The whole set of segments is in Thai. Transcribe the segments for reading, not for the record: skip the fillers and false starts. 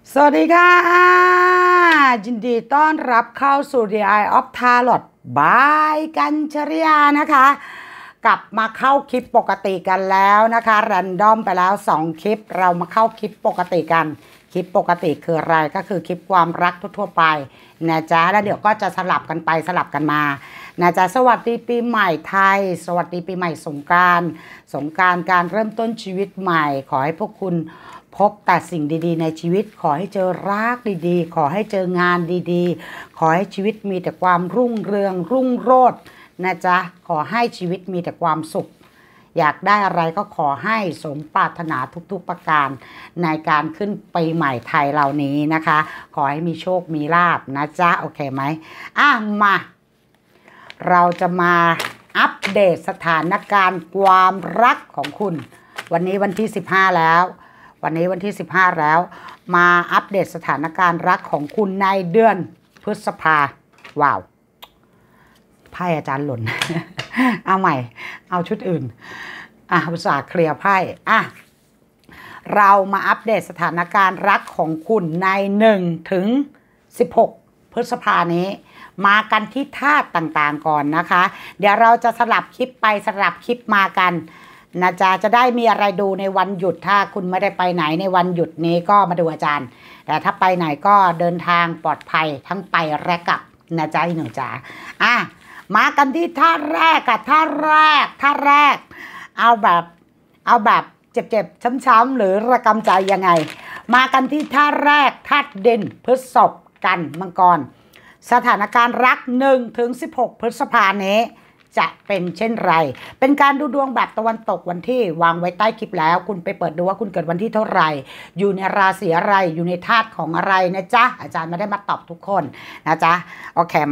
สวัสดีค่ะยินดีต้อนรับเข้าสู่ The Eye of Tarot บายกัญชริยานะคะกลับมาเข้าคลิปปกติกันแล้วนะคะแรนดอมไปแล้ว2คลิปเรามาเข้าคลิปปกติกันคลิปปกติคืออะไรก็คือคลิปความรักทั่วๆไปนะจ๊ะแล้วเดี๋ยวก็จะสลับกันไปสลับกันมานะจ๊ะสวัสดีปีใหม่ไทยสวัสดีปีใหม่สงกรานต์การเริ่มต้นชีวิตใหม่ขอให้พวกคุณพบแต่สิ่งดีๆในชีวิตขอให้เจอรักดีๆขอให้เจองานดีๆขอให้ชีวิตมีแต่ความรุ่งเรืองรุ่งโรจน์นะจ๊ะขอให้ชีวิตมีแต่ความสุขอยากได้อะไรก็ขอให้สมปรารถนาทุกๆประการในการขึ้นปีใหม่ไทยเหล่านี้นะคะขอให้มีโชคมีลาภนะจ๊ะโอเคไหมมาเราจะมาอัปเดตสถานการณ์ความรักของคุณวันนี้วันที่15แล้ววันนี้วันที่15แล้วมาอัปเดตสถานการณ์รักของคุณในเดือนพฤษภาว้าวไพ่อาจารย์หล่น เอาใหม่เอาชุดอื่นอุตส่าห์เคลียร์ไพ่เรามาอัปเดตสถานการณ์รักของคุณใน1 ถึง 16 พฤษภานี้มากันที่ธาตุต่างๆก่อนนะคะเดี๋ยวเราจะสลับคลิปไปสลับคลิปมากันนะจ๊ะจะได้มีอะไรดูในวันหยุดถ้าคุณไม่ได้ไปไหนในวันหยุดนี้ก็มาดูอาจารย์แต่ถ้าไปไหนก็เดินทางปลอดภัยทั้งไปและกลับนะจ๊ะหนูจ๋ามากันที่ท่าแรกกับท่าแรกเอาแบบเจ็บๆช้ำๆหรือระกำใจยังไงมากันที่ท่าแรกธาตุดินพฤษภกันมังกรสถานการณ์รัก1 ถึง 16 พฤษภาคมนี้จะเป็นเช่นไรเป็นการดูดวงแบบตะวันตกวันที่วางไว้ใต้คลิปแล้วคุณไปเปิดดูว่าคุณเกิดวันที่เท่าไหร่อยู่ในราศีอะไรอยู่ในธาตุของอะไรนะจ๊ะอาจารย์ไม่ได้มาตอบทุกคนนะจ๊ะโอเคไหม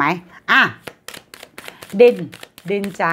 ดินจ้า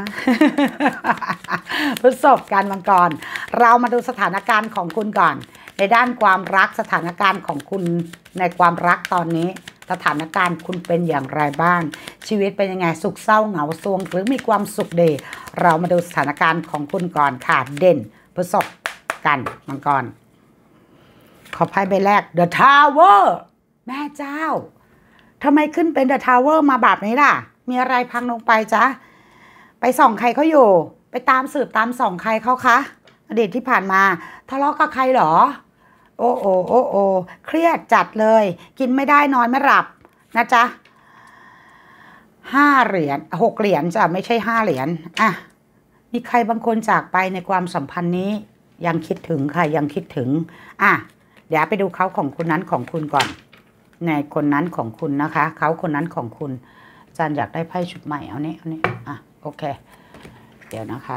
พฤษภกันมังกรเรามาดูสถานการณ์ของคุณก่อนในด้านความรักสถานการณ์ของคุณในความรักตอนนี้สถานการณ์คุณเป็นอย่างไรบ้างชีวิตเป็นยังไงสุขเศร้าเหงาซวงหรือมีความสุขดีเรามาดูสถานการณ์ของคุณก่อนค่ะเด่นพฤษภกันมังกรขอไพ่ใบแรก The Tower แม่เจ้าทำไมขึ้นเป็น The Tower มาแบบนี้ล่ะมีอะไรพังลงไปจ๊ะไปส่องใครเขาอยู่ไปตามสืบตามส่องใครเขาคะอดีตที่ผ่านมาทะเลาะกับใครเหรอโอ้เครียดจัดเลยกินไม่ได้นอนไม่หลับนะจ๊ะ5 เหรียญ6 เหรียญจะไม่ใช่5 เหรียญมีใครบางคนจากไปในความสัมพันธ์นี้ยังคิดถึงค่ะยังคิดถึงเดี๋ยวไปดูเขาของคุณนั้นของคุณก่อนในคนนั้นของคุณนะคะเขาคนนั้นของคุณอาจารย์อยากได้ไพ่ชุดใหม่เอานี้โอเคเดี๋ยวนะคะ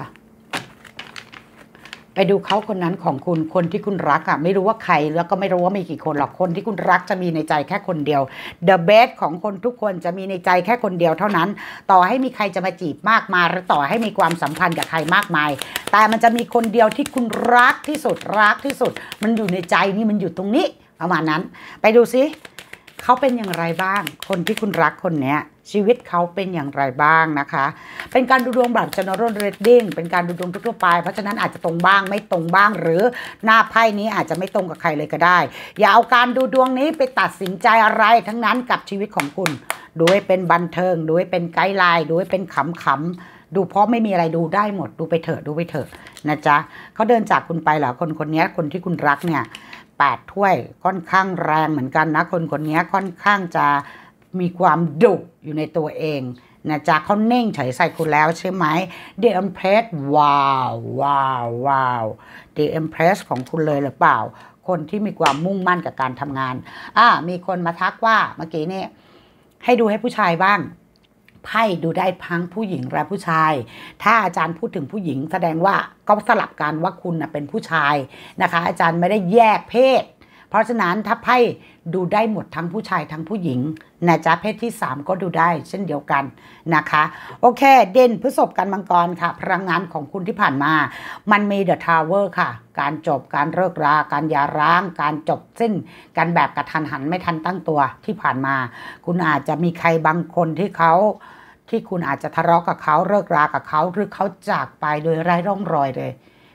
ไปดูเขาคนนั้นของคุณคนที่คุณรักไม่รู้ว่าใครแล้วก็ไม่รู้ว่ามีกี่คนหรอกคนที่คุณรักจะมีในใจแค่คนเดียว The best ของคนทุกคนจะมีในใจแค่คนเดียวเท่านั้นต่อให้มีใครจะมาจีบมากมายหรือต่อให้มีความสัมพันธ์กับใครมากมายแต่มันจะมีคนเดียวที่คุณรักที่สุดมันอยู่ในใจนี่มันอยู่ตรงนี้ประมาณนั้นไปดูซิเขาเป็นอย่างไรบ้างคนที่คุณรักคนเนี้ยชีวิตเขาเป็นอย่างไรบ้างนะคะเป็นการดูดวงแบบ general reading เป็นการดูดวงทั่วไปเพราะฉะนั้นอาจจะตรงบ้างไม่ตรงบ้างหรือหน้าไพ่นี้อาจจะไม่ตรงกับใครเลยก็ได้อย่าเอาการดูดวงนี้ไปตัดสินใจอะไรทั้งนั้นกับชีวิตของคุณดูให้เป็นบันเทิงดูให้เป็นไกด์ไลน์ดูให้เป็นขำๆดูเพราะไม่มีอะไรดูได้หมดดูไปเถอะนะจ๊ะเขาเดินจากคุณไปเหรอคนนี้คนที่คุณรักเนี่ย8 ถ้วยค่อนข้างแรงเหมือนกันนะคนนี้ค่อนข้างจะมีความดุอยู่ในตัวเองนะจ๊ะเขาเน่งเฉยใส่คุณแล้วใช่ไหม The Empress ว้าว The Empress ของคุณเลยหรือเปล่าคนที่มีความมุ่งมั่นกับการทำงานมีคนมาทักว่าเมื่อกี้นี่ให้ดูให้ผู้ชายบ้างไพ่ดูได้ทั้งผู้หญิงและผู้ชายถ้าอาจารย์พูดถึงผู้หญิงแสดงว่าก็สลับกันว่าคุณเป็นผู้ชายนะคะอาจารย์ไม่ได้แยกเพศเพราะฉะนั้นถ้าไพ่ดูได้หมดทั้งผู้ชายทั้งผู้หญิงนะจ๊ะเพศที่3ก็ดูได้เช่นเดียวกันนะคะโอเคเด่นพฤษภกันมังกรค่ะพลังงานของคุณที่ผ่านมามันมี The Tower ค่ะการจบการเลิกราการหย่าร้างการจบสิ้นกันแบบกระทันหันไม่ทันตั้งตัวที่ผ่านมาคุณอาจจะมีใครบางคนที่คุณอาจจะทะเลาะกับเขาเลิกรากับเขาหรือเขาจากไปโดยไร้ร่องรอยเลย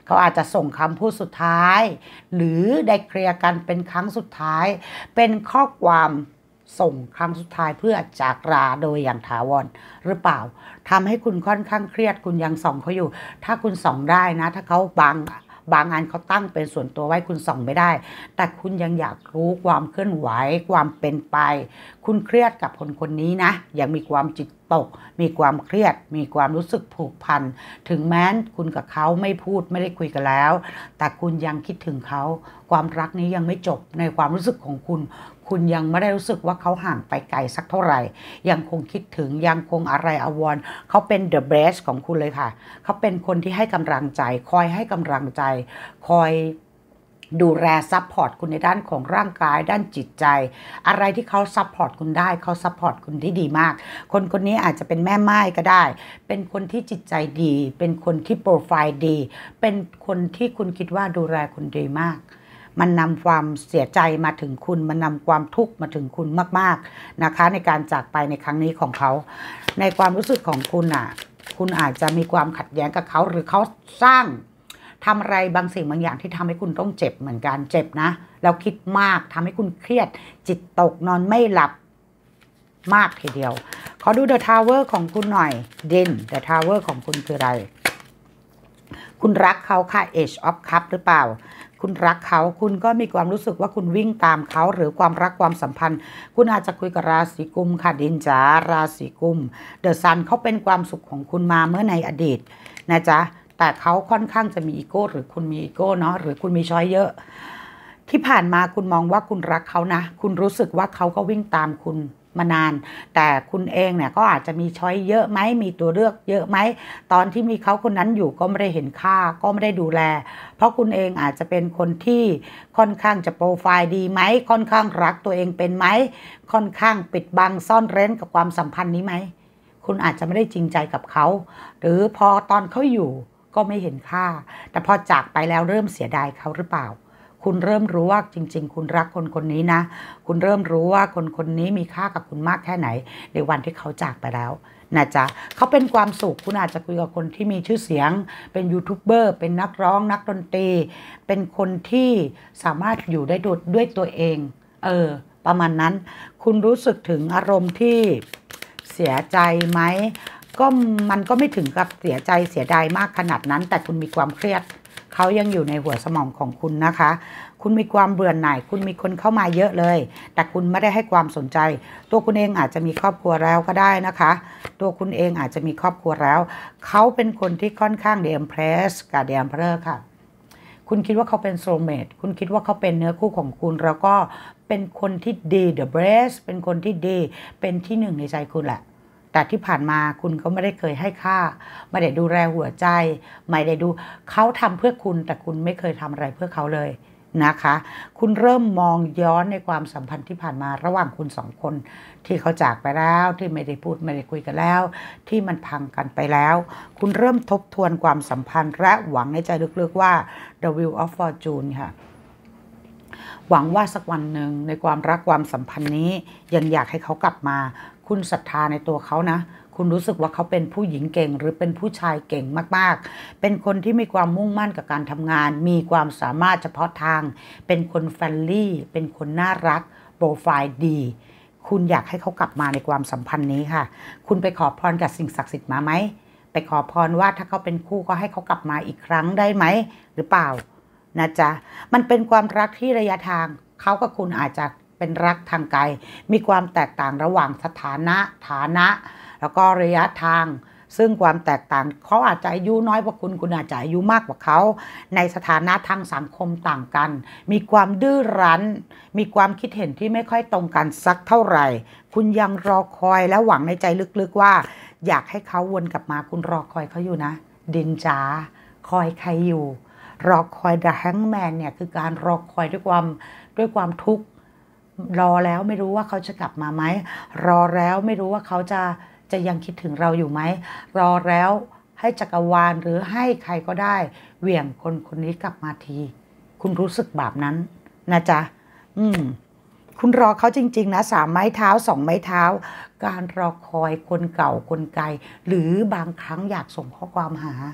เขาอาจจะส่งคำพูดสุดท้ายหรือได้เคลียร์กันเป็นครั้งสุดท้ายเป็นข้อความส่งครั้งสุดท้ายเพื่อจากลาโดยอย่างถาวรหรือเปล่าทำให้คุณค่อนข้างเครียดคุณยังส่องเขาอยู่ถ้าคุณส่องได้นะถ้าเขาบางงานเขาตั้งเป็นส่วนตัวไว้คุณส่องไม่ได้แต่คุณยังอยากรู้ความเคลื่อนไหวความเป็นไปคุณเครียดกับคนคนนี้นะยังมีความจิตตกมีความเครียดมีความรู้สึกผูกพันถึงแม้คุณกับเขาไม่พูดไม่ได้คุยกันแล้วแต่คุณยังคิดถึงเขาความรักนี้ยังไม่จบในความรู้สึกของคุณคุณยังไม่ได้รู้สึกว่าเขาห่างไปไกลสักเท่าไหร่ยังคงคิดถึงยังคงอะไรอาวรณ์เขาเป็น the best ของคุณเลยค่ะเขาเป็นคนที่ให้กำลังใจคอยให้กำลังใจคอยดูแลซัพพอร์ตคุณในด้านของร่างกายด้านจิตใจอะไรที่เขาซัพพอร์ตคุณได้เขาซัพพอร์ตคุณที่ดีมากคนคนนี้อาจจะเป็นแม่ไม้ก็ได้เป็นคนที่จิตใจดีเป็นคนที่โปรไฟล์ดีเป็นคนที่คุณคิดว่าดูแลคุณดีมากมันนำความเสียใจมาถึงคุณมันนำความทุกข์มาถึงคุณมากๆนะคะในการจากไปในครั้งนี้ของเขาในความรู้สึกของคุณอ่ะคุณอาจจะมีความขัดแย้งกับเขาหรือเขาสร้างทำอะไรบางสิ่งบางอย่างที่ทำให้คุณต้องเจ็บเหมือนกันเจ็บนะแล้วคิดมากทำให้คุณเครียดจิตตกนอนไม่หลับมากทีเดียวขอดู The Tower ของคุณหน่อยดิน The Tower ของคุณคืออะไรคุณรักเขาค่ะ Age of Cup หรือเปล่าคุณรักเขาคุณก็มีความรู้สึกว่าคุณวิ่งตามเขาหรือความรักความสัมพันธ์คุณอาจจะคุยกับราศีกุมค่ะดินจ๋าราศีกุมเดอะซันเขาเป็นความสุขของคุณมาเมื่อในอดีตนะจ๊ะแต่เขาค่อนข้างจะมีอีโก้หรือคุณมีอีโก้เนาะหรือคุณมีช้อยเยอะที่ผ่านมาคุณมองว่าคุณรักเขานะคุณรู้สึกว่าเขาก็วิ่งตามคุณมานานแต่คุณเองเนี่ยก็อาจจะมีช้อยเยอะไหมมีตัวเลือกเยอะไหมตอนที่มีเขาคนนั้นอยู่ก็ไม่ได้เห็นค่าก็ไม่ได้ดูแลเพราะคุณเองอาจจะเป็นคนที่ค่อนข้างจะโปรไฟล์ดีไหมค่อนข้างรักตัวเองเป็นไหมค่อนข้างปิดบังซ่อนเร้นกับความสัมพันธ์นี้ไหมคุณอาจจะไม่ได้จริงใจกับเขาหรือพอตอนเขาอยู่ก็ไม่เห็นค่าแต่พอจากไปแล้วเริ่มเสียดายเขาหรือเปล่าคุณเริ่มรู้ว่าจริงๆคุณรักคนคนนี้นะคุณเริ่มรู้ว่าคนคนนี้มีค่ากับคุณมากแค่ไหนในวันที่เขาจากไปแล้วนะจ๊ะเขาเป็นความสุขคุณอาจจะคุยกับคนที่มีชื่อเสียงเป็นยูทูบเบอร์เป็นนักร้องนักดนตรีเป็นคนที่สามารถอยู่ได้ด้วยตัวเองประมาณนั้นคุณรู้สึกถึงอารมณ์ที่เสียใจไหมก็มันก็ไม่ถึงกับเสียใจเสียดายมากขนาดนั้นแต่คุณมีความเครียดเขายังอยู่ในหัวสมองของคุณนะคะคุณมีความเบื่อหน่ายคุณมีคนเข้ามาเยอะเลยแต่คุณไม่ได้ให้ความสนใจตัวคุณเองอาจจะมีครอบครัวแล้วก็ได้นะคะตัวคุณเองอาจจะมีครอบครัวแล้วเขาเป็นคนที่ค่อนข้างเดมเพรสกับเดมเพลอร์ค่ะคุณคิดว่าเขาเป็นโซลเมทคุณคิดว่าเขาเป็นเนื้อคู่ของคุณแล้วก็เป็นคนที่ดีเดอะเบสเป็นคนที่ดีเป็นที่หนึ่งในใจคุณแหละแต่ที่ผ่านมาคุณก็ไม่ได้เคยให้ค่าไม่ได้ดูแลหัวใจไม่ได้ดูเขาทำเพื่อคุณแต่คุณไม่เคยทำอะไรเพื่อเขาเลยนะคะคุณเริ่มมองย้อนในความสัมพันธ์ที่ผ่านมาระหว่างคุณสองคนที่เขาจากไปแล้วที่ไม่ได้พูดไม่ได้คุยกันแล้วที่มันพังกันไปแล้วคุณเริ่มทบทวนความสัมพันธ์และหวังในใจลึกๆว่า The Wheel of Fortune ค่ะหวังว่าสักวันหนึ่งในความรักความสัมพันธ์นี้ยังอยากให้เขากลับมาคุณศรัทธาในตัวเขานะคุณรู้สึกว่าเขาเป็นผู้หญิงเก่งหรือเป็นผู้ชายเก่งมากๆเป็นคนที่มีความมุ่งมั่นกับการทำงานมีความสามารถเฉพาะทางเป็นคนแฟรนลี่เป็นคนน่ารักโปรไฟล์ดีคุณอยากให้เขากลับมาในความสัมพันธ์นี้ค่ะคุณไปขอพรกับสิ่งศักดิ์สิทธิ์มาไหมไปขอพรว่าถ้าเขาเป็นคู่ก็ให้เขากลับมาอีกครั้งได้ไหมหรือเปล่านะจ๊ะมันเป็นความรักที่ระยะทางเขากับคุณอาจจะเป็นรักทางไกลมีความแตกต่างระหว่างสถานะฐานะแล้วก็ระยะทางซึ่งความแตกต่างเขาอาจจะอายุน้อยกว่าคุณอาจจะอายุมากกว่าเขาในสถานะทางสังคมต่างกันมีความดื้อรั้นมีความคิดเห็นที่ไม่ค่อยตรงกันสักเท่าไหร่คุณยังรอคอยและหวังในใจลึกๆว่าอยากให้เขาวนกลับมาคุณรอคอยเขาอยู่นะดินจ๋าคอยใครอยู่รอคอย The Hangman เนี่ยคือการรอคอยด้วยความทุกข์รอแล้วไม่รู้ว่าเขาจะกลับมาไหมรอแล้วไม่รู้ว่าเขาจะยังคิดถึงเราอยู่ไหมรอแล้วให้จักรวาลหรือให้ใครก็ได้เหวี่ยงคนคนนี้กลับมาทีคุณรู้สึกแบบนั้นนะจ๊ะคุณรอเขาจริงๆนะ3 ไม้เท้า2 ไม้เท้าการรอคอยคนเก่าคนไกลหรือบางครั้งอยากส่งข้อความหา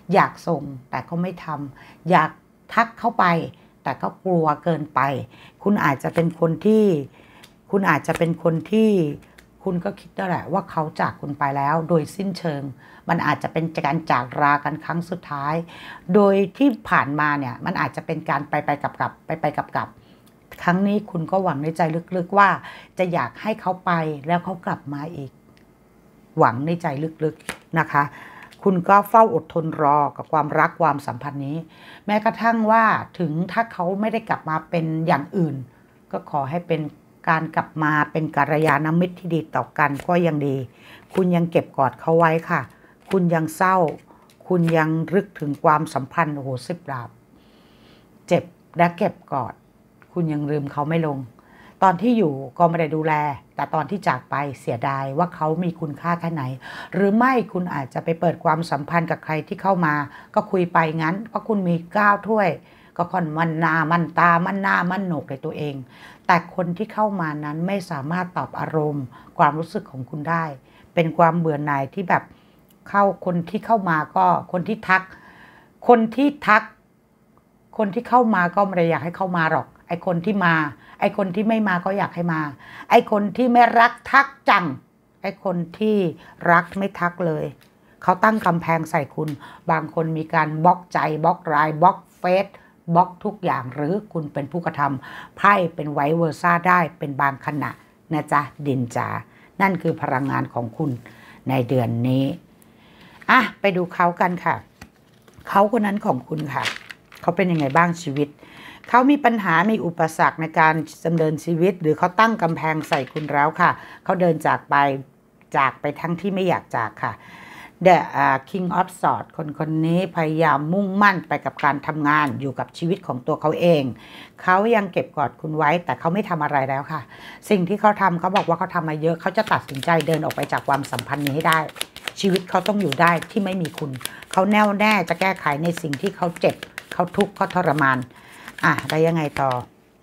อยากส่งแต่ก็ไม่ทำอยากทักเข้าไปแต่ก็กลัวเกินไปคุณอาจจะเป็นคนที่คุณก็คิดได้แหละว่าเขาจากคุณไปแล้วโดยสิ้นเชิงมันอาจจะเป็นการจากรากันครั้งสุดท้ายโดยที่ผ่านมาเนี่ยมันอาจจะเป็นการไปกลับครั้งนี้คุณก็หวังในใจลึกๆว่าจะอยากให้เขาไปแล้วเขากลับมาอีกหวังในใจลึกๆนะคะคุณก็เฝ้าอดทนรอกับความรักความสัมพันธ์นี้แม้กระทั่งว่าถึงถ้าเขาไม่ได้กลับมาเป็นอย่างอื่นก็ขอให้เป็นการกลับมาเป็นกัลยาณมิตรที่ดีต่อกันก็ยังดีคุณยังเก็บกอดเขาไว้ค่ะคุณยังเศร้าคุณยังรึกถึงความสัมพันธ์โอ้โห10 ดาบเจ็บและเก็บกอดคุณยังลืมเขาไม่ลงตอนที่อยู่ก็ไม่ได้ดูแลแต่ตอนที่จากไปเสียดายว่าเขามีคุณค่าแค่ไหนหรือไม่คุณอาจจะไปเปิดความสัมพันธ์กับใครที่เข้ามาก็คุยไปงั้นเพราะคุณมี9 ถ้วยก็ค่อนมันหน้ามันตามันหน้ามันโหนกในตัวเองแต่คนที่เข้ามานั้นไม่สามารถตอบอารมณ์ความรู้สึกของคุณได้เป็นความเบื่อหน่ายที่แบบคนที่เข้ามาก็คนที่ทักคนที่เข้ามาก็ไม่ได้อยากให้เข้ามาหรอกไอคนที่มาไอคนที่ไม่มาก็อยากให้มาไอคนที่ไม่รักทักจังไอคนที่รักไม่ทักเลยเขาตั้งกำแพงใส่คุณบางคนมีการบล็อกใจบล็อกไลน์บล็อกเฟซบล็อกทุกอย่างหรือคุณเป็นผู้กระทำไพ่เป็นไวเวอร์ซ่าได้เป็นบางขณะนะจ๊ะดินจ๋านั่นคือพลังงานของคุณในเดือนนี้ไปดูเขากันค่ะเขาคนนั้นของคุณค่ะเขาเป็นยังไงบ้างชีวิตเขามีปัญหามีอุปสรรคในการดำเนินชีวิตหรือเขาตั้งกำแพงใส่คุณแล้วค่ะเขาเดินจากไปทั้งที่ไม่อยากจากค่ะ The King of Swords คนนี้พยายามมุ่งมั่นไปกับการทำงานอยู่กับชีวิตของตัวเขาเองเขายังเก็บกอดคุณไว้แต่เขาไม่ทำอะไรแล้วค่ะสิ่งที่เขาทำเขาบอกว่าเขาทำมาเยอะเขาจะตัดสินใจเดินออกไปจากความสัมพันธ์นี้ให้ได้ชีวิตเขาต้องอยู่ได้ที่ไม่มีคุณเขาแน่วแน่จะแก้ไขในสิ่งที่เขาเจ็บเขาทุกข์เขาทรมานได้ยังไงต่อ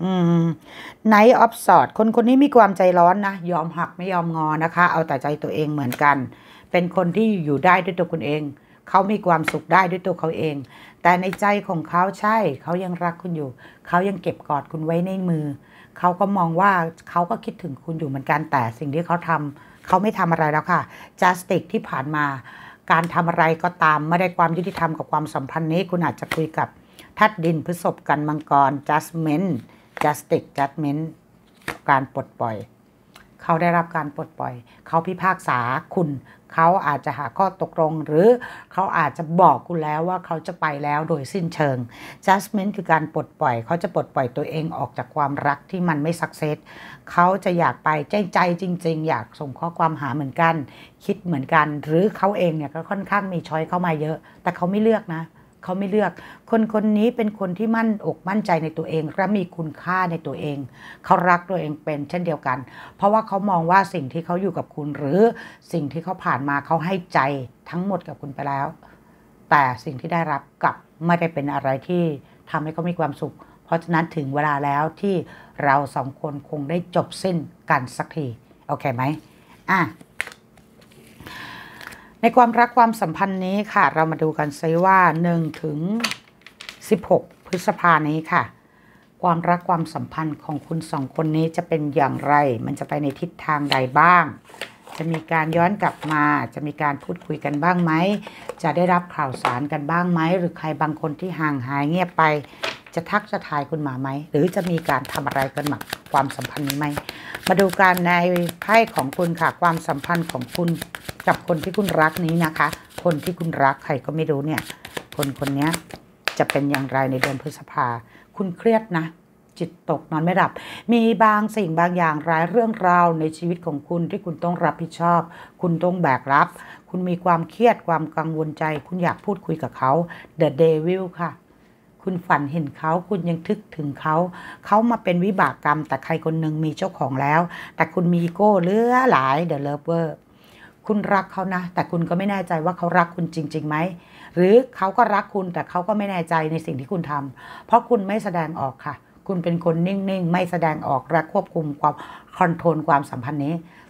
Knight of Swords คนนี้มีความใจร้อนนะยอมหักไม่ยอมงอนะคะเอาแต่ใจตัวเองเหมือนกันเป็นคนที่อยู่ได้ด้วยตัวคุณเองเขามีความสุขได้ด้วยตัวเขาเองแต่ในใจของเขาใช่เขายังรักคุณอยู่เขายังเก็บกอดคุณไว้ในมือเขาก็มองว่าเขาก็คิดถึงคุณอยู่เหมือนกันแต่สิ่งที่เขาทำเขาไม่ทำอะไรแล้วค่ะ Justice ที่ผ่านมาการทำอะไรก็ตามไม่ได้ความยุติธรรมกับความสัมพันธ์นี้คุณอาจจะคุยกับธาตุดินพฤษภกันมังกร Justice Judgment การปลดปล่อยเขาได้รับการปลดปล่อยเขาพิพากษาคุณเขาอาจจะหาข้อตกลงหรือเขาอาจจะบอกคุณแล้วว่าเขาจะไปแล้วโดยสิ้นเชิง Judgment คือการปลดปล่อยเขาจะปลดปล่อยตัวเองออกจากความรักที่มันไม่สักเซสเขาจะอยากไปใจจริงๆอยากส่งข้อความหาเหมือนกันคิดเหมือนกันหรือเขาเองเนี่ยก็ค่อนข้างมีช้อยเข้ามาเยอะแต่เขาไม่เลือกนะเขาไม่เลือกคนนี้เป็นคนที่มั่นอกมั่นใจในตัวเองและมีคุณค่าในตัวเองเขารักตัวเองเป็นเช่นเดียวกันเพราะว่าเขามองว่าสิ่งที่เขาอยู่กับคุณหรือสิ่งที่เขาผ่านมาเขาให้ใจทั้งหมดกับคุณไปแล้วแต่สิ่งที่ได้รับกลับไม่ได้เป็นอะไรที่ทำให้เขามีความสุขเพราะฉะนั้นถึงเวลาแล้วที่เราสองคนคงได้จบสิ้นกันสักทีโอเคไหมในความรักความสัมพันธ์นี้ค่ะเรามาดูกันซิว่า1 ถึง 16 พฤษภานี้ค่ะความรักความสัมพันธ์ของคุณสองคนนี้จะเป็นอย่างไรมันจะไปในทิศทางใดบ้างจะมีการย้อนกลับมาจะมีการพูดคุยกันบ้างไหมจะได้รับข่าวสารกันบ้างไหมหรือใครบางคนที่ห่างหายเงียบไปจะทักจะทายคุณมาไหมหรือจะมีการทำอะไรกันหมักความสัมพันธ์นี้ไหมมาดูการในไพ่ของคุณค่ะความสัมพันธ์ของคุณกับคนที่คุณรักนี้นะคะคนที่คุณรักใครก็ไม่รู้เนี่ยคนนี้จะเป็นอย่างไรในเดือนพฤษภาคุณเครียดนะจิตตกนอนไม่หลับมีบางสิ่งบางอย่างร้ายเรื่องราวในชีวิตของคุณที่คุณต้องรับผิดชอบคุณต้องแบกรับคุณมีความเครียดความกังวลใจคุณอยากพูดคุยกับเขา The Devil ค่ะคุณฝันเห็นเขาคุณยังทึกถึงเขามาเป็นวิบากกรรมแต่ใครคนหนึ่งมีเจ้าของแล้วแต่คุณมีอีโก้เหลือหลาย The Lover คุณรักเขานะแต่คุณก็ไม่แน่ใจว่าเขารักคุณจริงๆไหมหรือเขาก็รักคุณแต่เขาก็ไม่แน่ใจในสิ่งที่คุณทำเพราะคุณไม่แสดงออกค่ะคุณเป็นคนนิ่งๆไม่แสดงออกและควบคุมความคอนโทรลความสัมพันธ์นี้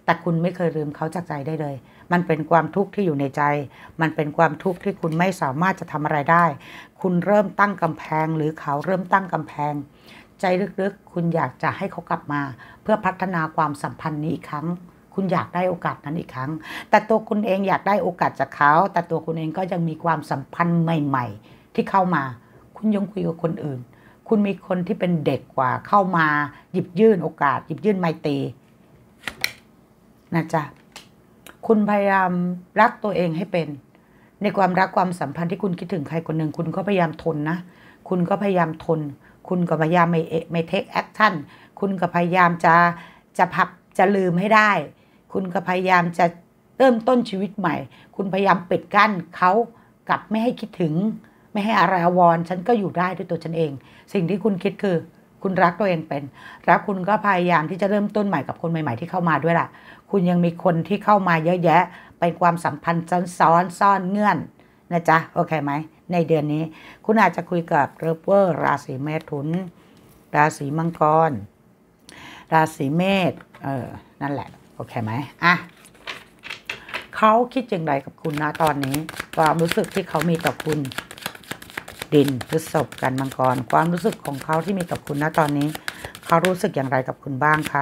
แต่คุณไม่เคยลืมเขาจากใจได้เลยมันเป็นความทุกข์ที่อยู่ในใจมันเป็นความทุกข์ที่คุณไม่สามารถจะทำอะไรได้คุณเริ่มตั้งกำแพงหรือเขาเริ่มตั้งกำแพงใจลึกๆคุณอยากจะให้เขากลับมาเพื่อพัฒนาความสัมพันธ์นี้อีกครั้งคุณอยากได้โอกาสนั้นอีกครั้งแต่ตัวคุณเองอยากได้โอกาสจากเขาแต่ตัวคุณเองก็ยังมีความสัมพันธ์ใหม่ๆที่เข้ามาคุณยังคุยกับคนอื่นคุณมีคนที่เป็นเด็กกว่าเข้ามาหยิบยื่นโอกาสหยิบยื่นไมตรีนะจ๊ะคุณพยายามรักตัวเองให้เป็นในความรักความสัมพันธ์ที่คุณคิดถึงใครคนหนึ่งคุณก็พยายามทนนะคุณก็พยายามทนคุณก็พยายามไม่เทคแอคชั่นคุณก็พยายามจะลืมให้ได้คุณก็พยายามจะเริ่มต้นชีวิตใหม่คุณพยายามปิดกั้นเขากับไม่ให้คิดถึงไม่ให้อะไรอาวรณ์ฉันก็อยู่ได้ด้วยตัวฉันเองสิ่งที่คุณคิดคือคุณรักตัวเองเป็นแล้วคุณก็พยายามที่จะเริ่มต้นใหม่กับคนใหม่ๆที่เข้ามาด้วยล่ะคุณยังมีคนที่เข้ามาเยอะแยะเป็นความสัมพันธ์ซ้อนซ่อนเงื่อนนะจ๊ะโอเคไหมในเดือนนี้คุณอาจจะคุยกับเรือราศีเมถุนราศีมังกรราศีเมษนั่นแหละโอเคไหมอ่ะเขาคิดอย่างไรกับคุณนะตอนนี้ความรู้สึกที่เขามีต่อคุณดินพฤษภกันมังกรความรู้สึกของเขาที่มีต่อคุณนะตอนนี้เขารู้สึกอย่างไรกับคุณบ้างคะ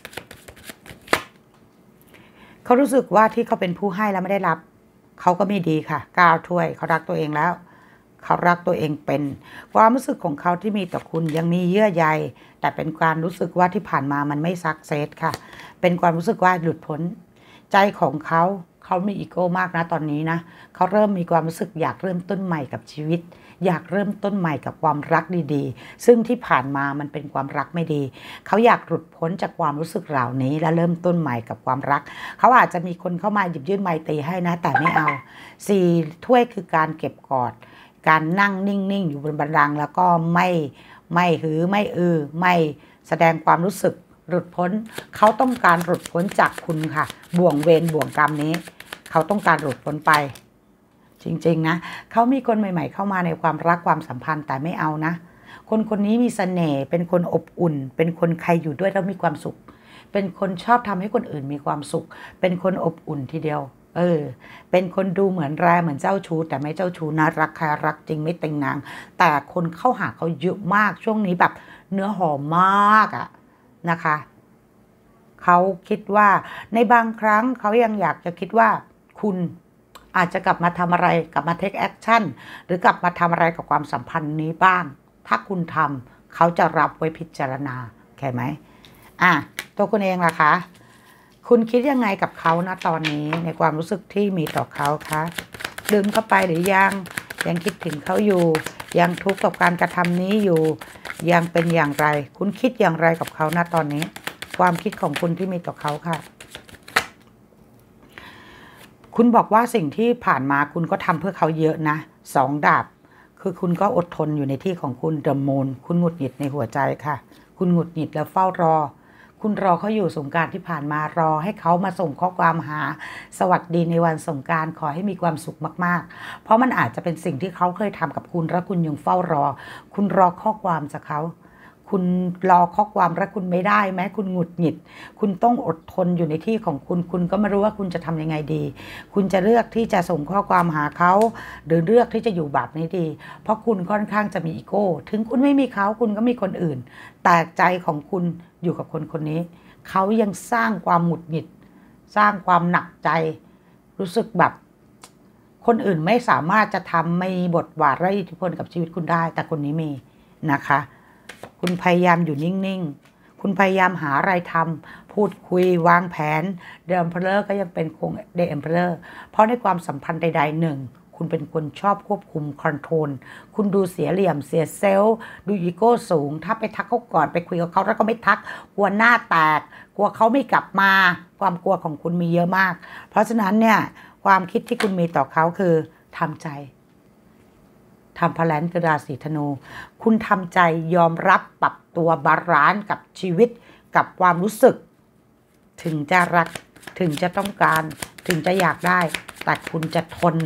เขารู้สึกว่าที่เขาเป็นผู้ให้แล้วไม่ได้รับเขาก็ไม่ดีค่ะ9 ถ้วยเขารักตัวเองแล้วเขารักตัวเองเป็นความรู้สึกของเขาที่มีต่อคุณยังมีเยื่อใยแต่เป็นความรู้สึกว่าที่ผ่านมามันไม่ซักเซสค่ะเป็นความรู้สึกว่าหลุดพ้นใจของเขามีอีโก้มากนะตอนนี้นะเขาเริ่มมีความรู้สึกอยากเริ่มต้นใหม่กับชีวิตอยากเริ่มต้นใหม่กับความรักดีๆซึ่งที่ผ่านมามันเป็นความรักไม่ดีเขาอยากหลุดพ้นจากความรู้สึกเหล่านี้และเริ่มต้นใหม่กับความรักเขาอาจจะมีคนเข้ามาหยิบยื่นไมตรีให้นะแต่ไม่เอา4 ถ้วยคือการเก็บกอดการนั่งนิ่งๆอยู่บนบัลลังก์แล้วก็ไม่หือไม่ไม่แสดงความรู้สึกหลุดพ้นเขาต้องการหลุดพ้นจากคุณค่ะบ่วงเวรบ่วงกรรมนี้เขาต้องการหลุดพ้นไปจริงๆนะเขามีคนใหม่ๆเข้ามาในความรักความสัมพันธ์แต่ไม่เอานะคนนี้มีเสน่ห์เป็นคนอบอุ่นเป็นคนใครอยู่ด้วยแล้วมีความสุขเป็นคนชอบทำให้คนอื่นมีความสุขเป็นคนอบอุ่นทีเดียวเป็นคนดูเหมือนเหมือนเจ้าชู้แต่ไม่เจ้าชู้นะรักใครรักจริงไม่ติงนางแต่คนเข้าหาเขาเยอะมากช่วงนี้แบบเนื้อหอมมากอะนะคะเขาคิดว่าในบางครั้งเขายังอยากจะคิดว่าคุณอาจจะกลับมาทำอะไรกลับมาเทคแอคชั่นหรือกลับมาทำอะไรกับความสัมพันธ์นี้บ้างถ้าคุณทำเขาจะรับไว้พิจารณาเข้าไหมตัวคุณเองล่ะคะคุณคิดยังไงกับเขานะตอนนี้ในความรู้สึกที่มีต่อเขาคะลืมเข้าไปหรือยังคิดถึงเขาอยู่ยังทุกข์กับการกระทำนี้อยู่ยังเป็นอย่างไรคุณคิดอย่างไรกับเขานะตอนนี้ความคิดของคุณที่มีต่อเขาค่ะคุณบอกว่าสิ่งที่ผ่านมาคุณก็ทำเพื่อเขาเยอะนะ2 ดาบคือคุณก็อดทนอยู่ในที่ของคุณเดอะมูนคุณหงุดหงิดในหัวใจค่ะคุณหงุดหงิดแล้วเฝ้ารอคุณรอเขาอยู่สงกรานต์ที่ผ่านมารอให้เขามาส่งข้อความหาสวัสดีในวันสงกรานต์ขอให้มีความสุขมากๆเพราะมันอาจจะเป็นสิ่งที่เขาเคยทำกับคุณและคุณยังเฝ้ารอคุณรอข้อความจากเขาคุณรอข้อความและคุณไม่ได้แม้คุณหงุดหงิดคุณต้องอดทนอยู่ในที่ของคุณก็ไม่รู้ว่าคุณจะทำยังไงดีคุณจะเลือกที่จะส่งข้อความหาเขาหรือเลือกที่จะอยู่แบบนี้ดีเพราะคุณค่อนข้างจะมีอีโก้ถึงคุณไม่มีเขาคุณก็มีคนอื่นแต่ใจของคุณอยู่กับคนนี้เขายังสร้างความหงุดหงิดสร้างความหนักใจรู้สึกแบบคนอื่นไม่สามารถจะทำไม่บทบาทและอิทธิพลกับชีวิตคุณได้แต่คนนี้มีนะคะคุณพยายามอยู่นิ่งๆคุณพยายามหาอะไรทำพูดคุยวางแผนเดอะเอ็มเพอเรอร์ก็ยังเป็นคงเดอะเอ็มเพอเรอร์เพราะในความสัมพันธ์ใดๆหนึ่งคุณเป็นคนชอบควบคุมคอนโทรลคุณดูเสียเหลี่ยมเสียเซลล์ดูอีโก้สูงถ้าไปทักเขาก่อนไปคุยกับเขาแล้วก็ไม่ทักกลัวหน้าแตกกลัวเขาไม่กลับมาความกลัวของคุณมีเยอะมากเพราะฉะนั้นเนี่ยความคิดที่คุณมีต่อเขาคือทำใจทำพลันกระดาษสีธนูคุณทำใจยอมรับปรับตัวบาลานซ์กับชีวิตกับความรู้สึกถึงจะรักถึงจะต้องการถึงจะอยากได้แต่คุณจะทน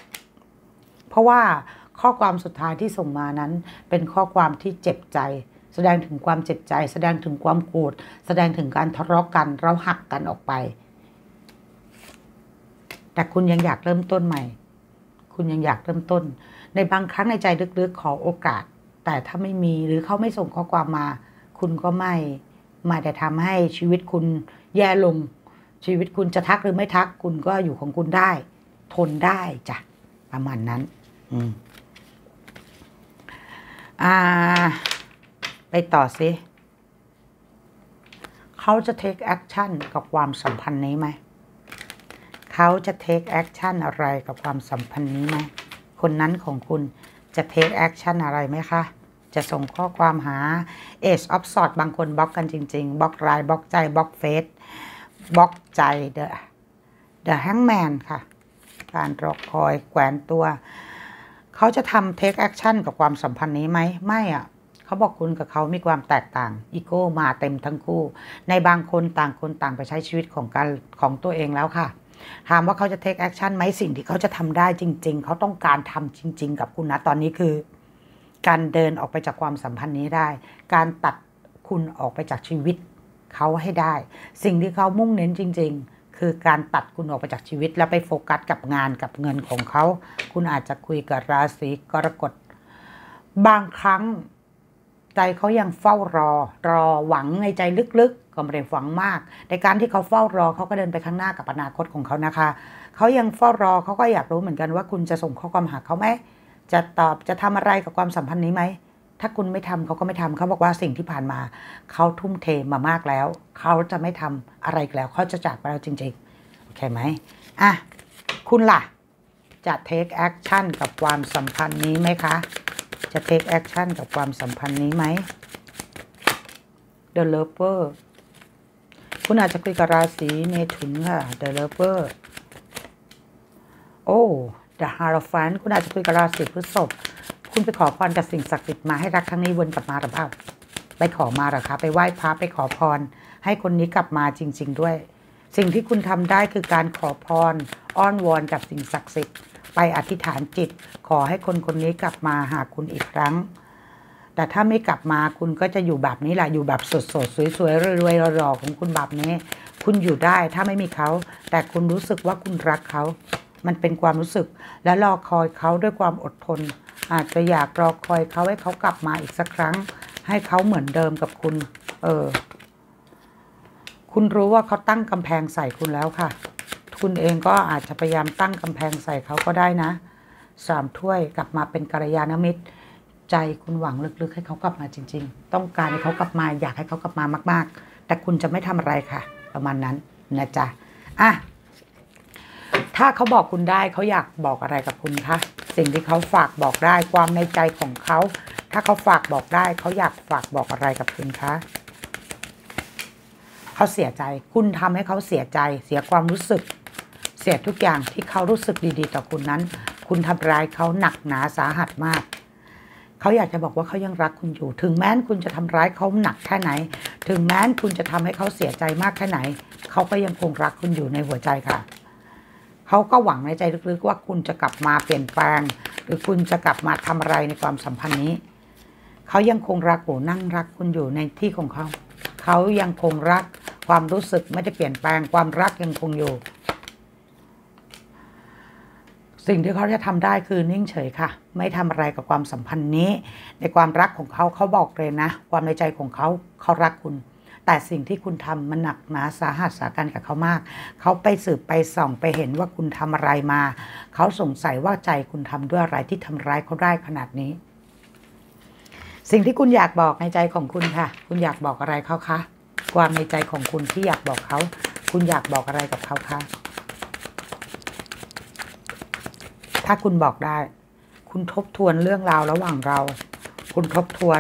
เพราะว่าข้อความสุดท้ายที่ส่งมานั้นเป็นข้อความที่เจ็บใจแสดงถึงความเจ็บใจแสดงถึงความโกรธแสดงถึงการทะเลาะกันเราหักกันออกไปแต่คุณยังอยากเริ่มต้นใหม่คุณยังอยากเริ่มต้นในบางครั้งในใจลึกๆขอโอกาสแต่ถ้าไม่มีหรือเขาไม่ส่งข้อความมาคุณก็ไม่แต่ทำให้ชีวิตคุณแย่ลงชีวิตคุณจะทักหรือไม่ทักคุณก็อยู่ของคุณได้ทนได้จ้ะประมาณนั้นไปต่อสิเขาจะ take action กับความสัมพันธ์นี้ไหมเขาจะ take action อะไรกับความสัมพันธ์นี้ไหมคนนั้นของคุณจะ take action อะไรไหมคะจะส่งข้อความหา Ace of Swords บางคนบล็อกกันจริงๆบล็อกไลน์บล็อกใจบล็อกเฟซบล็อกใจ The Hangman ค่ะการรอคอยแขวนตัวเขาจะทำ take action กับความสัมพันธ์นี้ไหมไม่อ่ะเขาบอกคุณกับเขามีความแตกต่างอีโก้มาเต็มทั้งคู่ในบางคนต่างไปใช้ชีวิตของตัวเองแล้วค่ะถามว่าเขาจะ take action ไหมสิ่งที่เขาจะทำได้จริงๆเขาต้องการทำจริงๆกับคุณนะตอนนี้คือการเดินออกไปจากความสัมพันธ์นี้ได้การตัดคุณออกไปจากชีวิตเขาให้ได้สิ่งที่เขามุ่งเน้นจริงๆคือการตัดคุณออกไปจากชีวิตแล้วไปโฟกัสกับงานกับเงินของเขาคุณอาจจะคุยกับราศีกรกฎบางครั้งใจเขายังเฝ้ารอหวังในใจลึกๆก็ไม่ได้หวังมากในการที่เขาเฝ้ารอเขาก็เดินไปข้างหน้ากับอนาคตของเขานะคะเขายังเฝ้ารอเขาก็อยากรู้เหมือนกันว่าคุณจะส่งข้อความหาเขาไหมจะตอบจะทำอะไรกับความสัมพันธ์นี้ไหมถ้าคุณไม่ทำเขาก็ไม่ทำเขาบอกว่าสิ่งที่ผ่านมาเขาทุ่มเทมามากแล้วเขาจะไม่ทำอะไรอีกแล้วเขาจะจากไปแล้วจริงๆโอเคไหมอ่ะคุณล่ะจะ take action กับความสัมพันธ์นี้ไหมคะจะ take action กับความสัมพันธ์นี้ไหม The Lover คุณอาจจะคุยกับราศีเมถุนค่ะ The Lover โอ้ The Hierophant คุณอาจจะคุยกับราศีพฤษภคุณไปขอพรจากสิ่งศักดิ์สิทธิ์มาให้รักครั้งนี้วนกลับมาหรือเปล่าไปขอมาหรอคะไปไหว้พระไปขอพรให้คนนี้กลับมาจริงๆด้วยสิ่งที่คุณทำได้คือการขอพรอ้อนวอนกับสิ่งศักดิ์สิทธิ์ไปอธิษฐานจิตขอให้คนคนนี้กลับมาหาคุณอีกครั้งแต่ถ้าไม่กลับมาคุณก็จะอยู่แบบนี้แหละอยู่แบบสดๆสวยๆรวยๆหล่อๆของคุณแบบนี้คุณอยู่ได้ถ้าไม่มีเขาแต่คุณรู้สึกว่าคุณรักเขามันเป็นความรู้สึกและรอคอยเขาด้วยความอดทนอาจจะอยากรอคอยเขาให้เขากลับมาอีกสักครั้งให้เขาเหมือนเดิมกับคุณคุณรู้ว่าเขาตั้งกำแพงใส่คุณแล้วค่ะคุณเองก็อาจจะพยายามตั้งกำแพงใส่เขาก็ได้นะ3 ถ้วยกลับมาเป็นกัลยาณมิตรใจคุณหวังลึกๆให้เขากลับมาจริงๆต้องการให้เขากลับมาอยากให้เขากลับมามากๆแต่คุณจะไม่ทำอะไรค่ะประมาณนั้นนะจ๊ะอ่ะถ้าเขาบอกคุณได้เขาอยากบอกอะไรกับคุณคะสิ่งที่เขาฝากบอกได้ความในใจของเขาถ้าเขาฝากบอกได้เขาอยากฝากบอกอะไรกับคุณคะเขาเสียใจคุณทำให้เขาเสียใจเสียความรู้สึกเสียทุกอย่างที่เขารู้สึกดีๆต่อคุณนั้นคุณทำร้ายเขาหนักหนาสาหัสมากเขาอยากจะบอกว่าเขายังรักคุณอยู่ถึงแม้คุณจะทำร้ายเขาหนักแค่ไหนถึงแม้คุณจะทำให้เขาเสียใจมากแค่ไหนเขาก็ยังคงรักคุณอยู่ในหัวใจค่ะเขาก็หวังในใจลึกๆว่าคุณจะกลับมาเปลี่ยนแปลงหรือคุณจะกลับมาทำอะไรในความสัมพันธ์นี้เขายังคงรักโหนั่งรักคุณอยู่ในที่ของเขาเขายังคงรักความรู้สึกไม่ได้เปลี่ยนแปลงความรักยังคงอยู่สิ่งที่เขาจะทำได้คือนิ่งเฉยค่ะไม่ทำอะไรกับความสัมพันธ์นี้ในความรักของเขาเขาบอกเลยนะความในใจของเขาเขารักคุณแต่สิ่งที่คุณทำมันหนักหนาสาหัสสากันกับเขามากเขาไปสืบไปส่องไปเห็นว่าคุณทำอะไรมาเขาสงสัยว่าใจคุณทำด้วยอะไรที่ทำร้ายเขาได้ขนาดนี้สิ่งที่คุณอยากบอกในใจของคุณค่ะคุณอยากบอกอะไรเขาคะความในใจของคุณที่อยากบอกเขาคุณอยากบอกอะไรกับเขาคะถ้าคุณบอกได้คุณทบทวนเรื่องราวระหว่างเราคุณทบทวน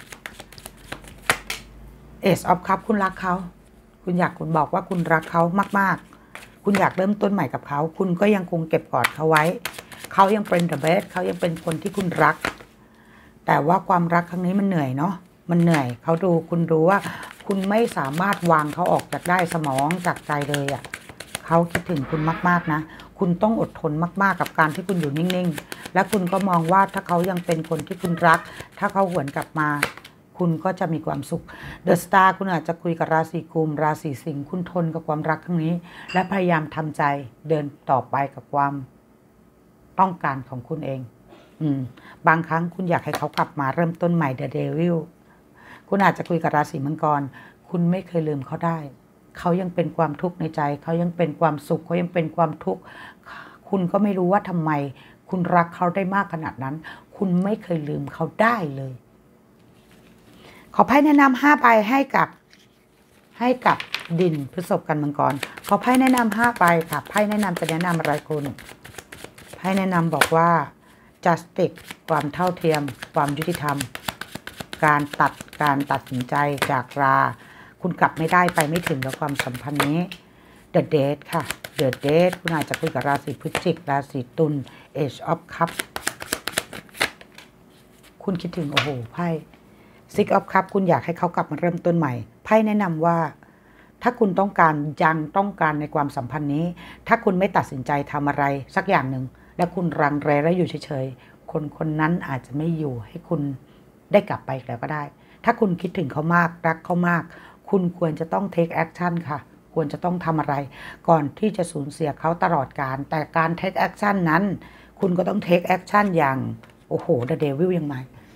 Ace of Cups คุณรักเขาคุณอยากคุณบอกว่าคุณรักเขามากๆคุณอยากเริ่มต้นใหม่กับเขาคุณก็ยังคงเก็บกอดเขาไว้เขายังเป็น the best เขายังเป็นคนที่คุณรักแต่ว่าความรักครั้งนี้มันเหนื่อยเนาะมันเหนื่อยเขาดูคุณรู้ว่าคุณไม่สามารถวางเขาออกจากได้สมองจากใจเลยอ่ะเขาคิดถึงคุณมากๆนะคุณต้องอดทนมากๆกับการที่คุณอยู่นิ่งๆและคุณก็มองว่าถ้าเขายังเป็นคนที่คุณรักถ้าเขาหวนกลับมาคุณก็จะมีความสุขเดอะสตาร์คุณอาจจะคุยกับราศีกุมราศีสิงห์คุณทนกับความรักครั้งนี้และพยายามทำใจเดินต่อไปกับความต้องการของคุณเองบางครั้งคุณอยากให้เขากลับมาเริ่มต้นใหม่เดอะเดวิลคุณอาจจะคุยกับราศีมังกรคุณไม่เคยลืมเขาได้เขายังเป็นความทุกข์ในใจเขายังเป็นความสุขเขายังเป็นความทุกข์คุณก็ไม่รู้ว่าทำไมคุณรักเขาได้มากขนาดนั้นคุณไม่เคยลืมเขาได้เลยขอไพ่แนะนำ5 ใบให้กับดินพฤษภกันมังกรขอไพ่แนะนำ5 ใบค่ะไพ่แนะนำจะแนะนำอะไรคุณไพ่แนะนำบอกว่า justice ความเท่าเทียมความยุติธรรมการตัดสินใจจากราคุณกลับไม่ได้ไปไม่ถึงกับความสัมพันธ์นี้ The Date ค่ะ The Date คุณอาจจะคุยกับราศีพฤศจิกราศีตุล Age of Cup คุณคิดถึงโอ้โหไพ่ Six of Cup คุณอยากให้เขากลับมาเริ่มต้นใหม่ไพ่แนะนำว่าถ้าคุณต้องการในความสัมพันธ์นี้ถ้าคุณไม่ตัดสินใจทำอะไรสักอย่างหนึ่งและคุณรังแรและอยู่เฉยๆคนนั้นอาจจะไม่อยู่ให้คุณได้กลับไปแล้วก็ได้ถ้าคุณคิดถึงเขามากรักเขามากคุณควรจะต้อง take action ค่ะควรจะต้องทำอะไรก่อนที่จะสูญเสียเขาตลอดกาลแต่การ take action นั้นคุณก็ต้อง take action อย่างโอ้โห the devil ยังไง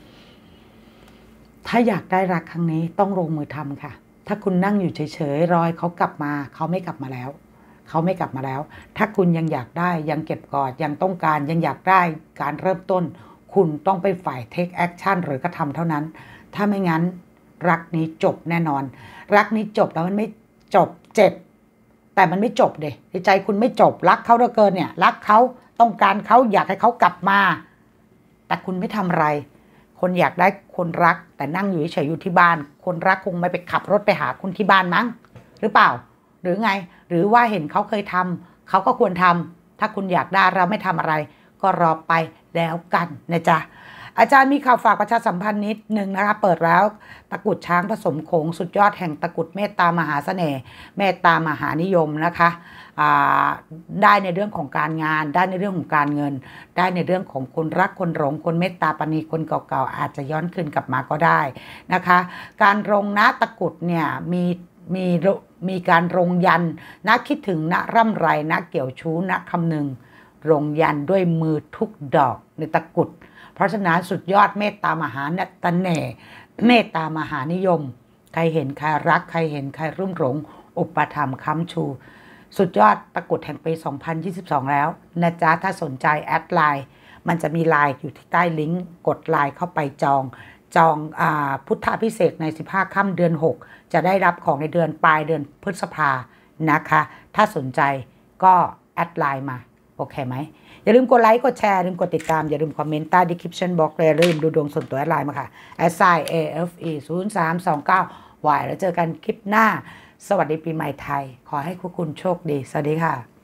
ถ้าอยากได้รักครั้งนี้ต้องลงมือทำค่ะถ้าคุณนั่งอยู่เฉยๆรอเขากลับมาเขาไม่กลับมาแล้วถ้าคุณยังอยากได้ยังเก็บกอดยังต้องการยังอยากได้การเริ่มต้นคุณต้องไปฝ่าย take action หรือกระทำเท่านั้นถ้าไม่งั้นรักนี้จบแน่นอนรักนี้จบแล้วมันไม่จบเจ็บแต่มันไม่จบเดะในใจคุณไม่จบรักเขาเหลือเกินเนี่ยรักเขาต้องการเขาอยากให้เขากลับมาแต่คุณไม่ทำอะไรคนอยากได้คนรักแต่นั่งอยู่เฉยๆอยู่ที่บ้านคนรักคงไม่ไปขับรถไปหาคุณที่บ้านมั้งหรือเปล่าหรือไงหรือว่าเห็นเขาเคยทำเขาก็ควรทำถ้าคุณอยากได้เราไม่ทำอะไรก็รอไปแล้วกันนะจ๊ะอาจารย์มีข่าวฝากประชาสัมพันธ์นิดนึงนะคะเปิดแล้วตะกุดช้างผสมโขงสุดยอดแห่งตะกุดเมตตามหาเสน่ห์เมตตามหานิยมนะคะได้ในเรื่องของการงานได้ในเรื่องของการเงินได้ในเรื่องของคนรักคนหลงคนเมตตาปณีคนเก่าๆอาจจะย้อนคืนกลับมาก็ได้นะคะการรงณตะกุดเนี่ยมีการรงยันณคิดถึงณร่ำไรณเกี่ยวชู้ณคำนึงรงยันด้วยมือทุกดอกในตะกุดเพราะฉะนั้นสุดยอดเมตตามหาเสน่ห์เมตตามหานิยมใครเห็นใครรักใครเห็นใครรุ่มหลงอุปถัมภ์ค้ำชูสุดยอดตะกุดแห่งปี 2022 แล้วนะจ๊ะถ้าสนใจแอดไลน์มันจะมีไลน์อยู่ที่ใต้ลิงก์กดไลน์เข้าไปจองพุทธพิเศษใน15ค่ำเดือน6จะได้รับของในเดือนปลายเดือนพฤษภานะคะถ้าสนใจก็แอดไลน์มาโอเคไหมอย่าลืมกดไลค์กดแชร์อย่าลืมกดติดตามอย่าลืมคอมเมนต์ใต้ description box เลยอย่าลืมดูดวงส่วนตัวแอดไลน์มาค่ะ @AFE 0329 แล้วเจอกันคลิปหน้าสวัสดีปีใหม่ไทยขอให้คุณโชคดีสวัสดีค่ะ